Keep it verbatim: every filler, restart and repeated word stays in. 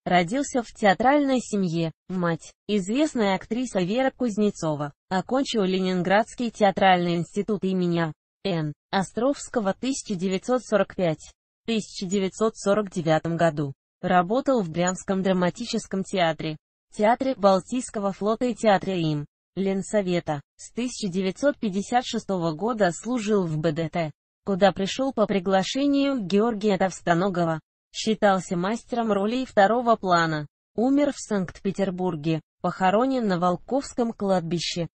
Родился в театральной семье. Мать – известная актриса Вера Кузнецова. Окончил Ленинградский театральный институт имени А. Н. Островского тысяча девятьсот сорок пятом — тысяча девятьсот сорок девятом году. Работал в Брянском драматическом театре, Театре Балтийского флота и Театре им. Ленсовета. С тысяча девятьсот пятьдесят шестого года служил в Б Д Т, куда пришел по приглашению Георгия Товстоногова. Считался мастером ролей второго плана. Умер в Санкт-Петербурге. Похоронен на Волковском кладбище.